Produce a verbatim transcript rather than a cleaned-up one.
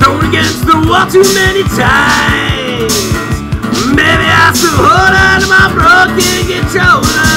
Thrown against the wall too many times. Maybe I should hold on to my broken controller.